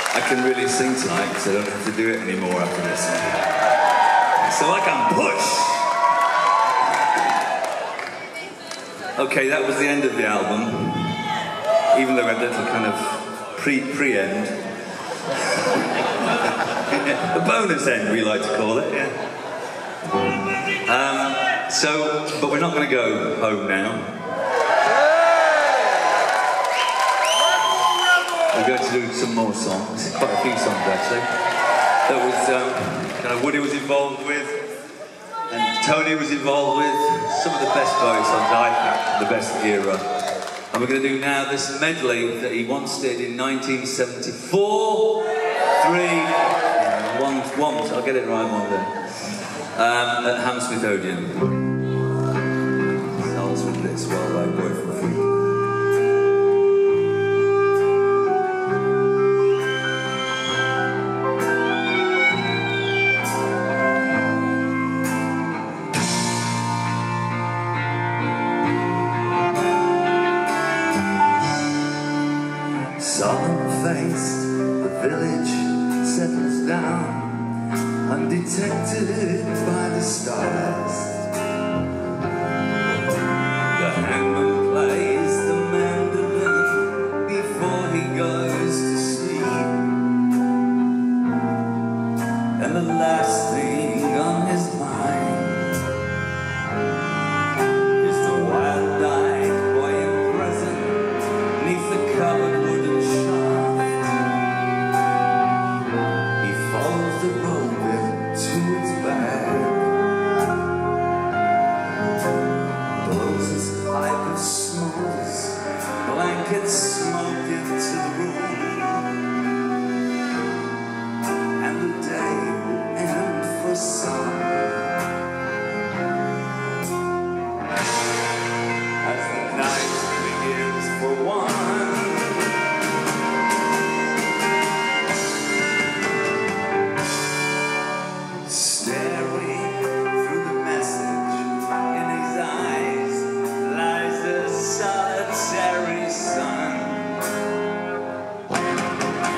I can really sing tonight because I don't have to do it anymore after this. So I can push! Okay, that was the end of the album. Even though I had a little kind of pre-end. A bonus end, we like to call it, yeah. But we're not going to go home now. We're going to do some more songs, quite a few songs actually. That was kind of Woody was involved with, and Tony was involved with. Some of the best Bowie songs, I think, the best era. And we're going to do now this medley that he once did in 1974. Once, I'll get it right one day. At Hammersmith Odeon. Starts with this, Well Right Boy for Free. Solemn-faced, the village settles down, undetected by the stars. The hangman plays the mandolin before he goes to sleep, and the last thing on his mind is the wild-eyed boy in prison neath the covered wooden shaft. He follows the road to its back, blows his pipe of smokes, blankets smoke into the room, and the day will end for some as the night begins for one. Staring through the message in his eyes lies a solitary sun.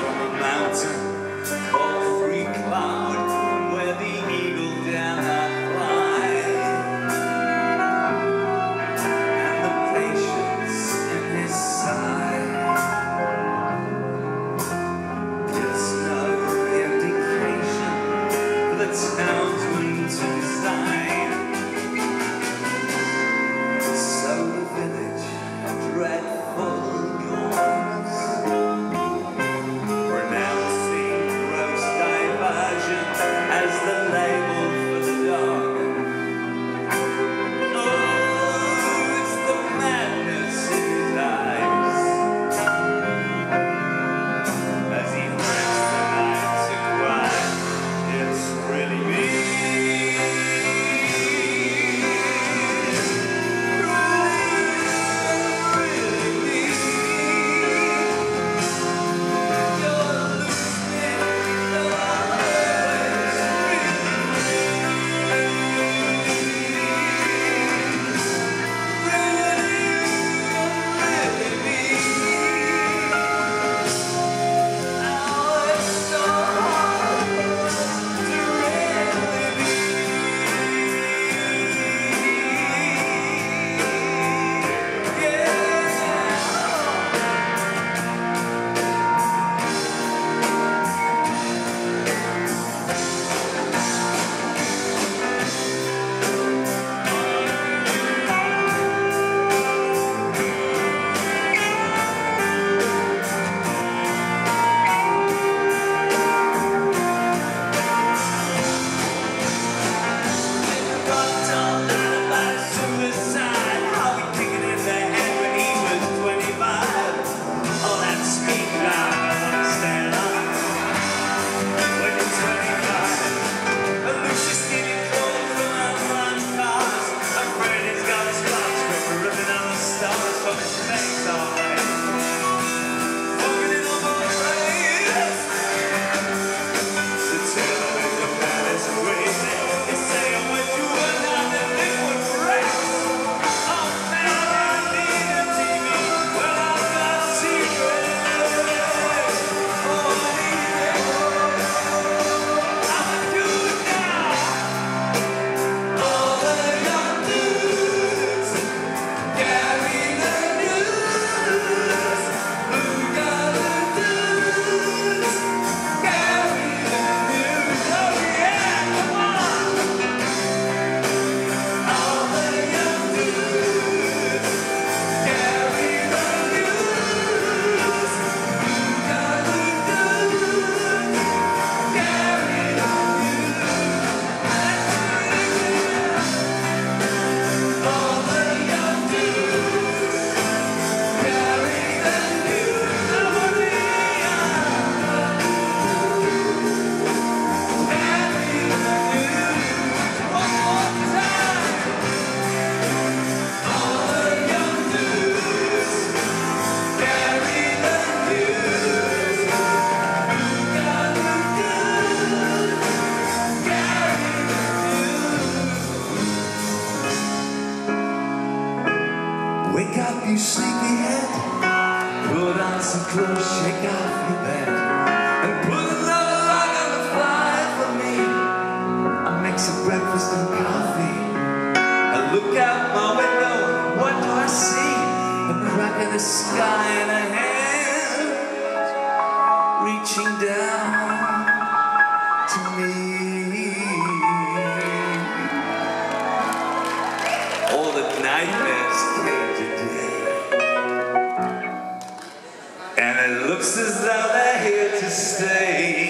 bed. Put on some clothes, shake off your bed, and put another log on the fire for me. I make some breakfast and coffee. I look out my window, what do I see? A crack in the sky and a hand reaching down to me. All the nightmares came today, and it looks as though they're here to stay.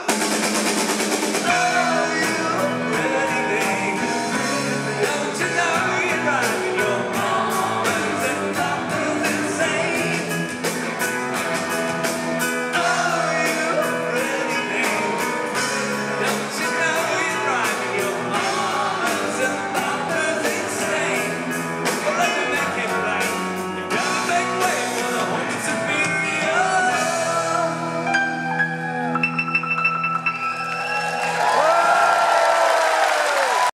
Don't you know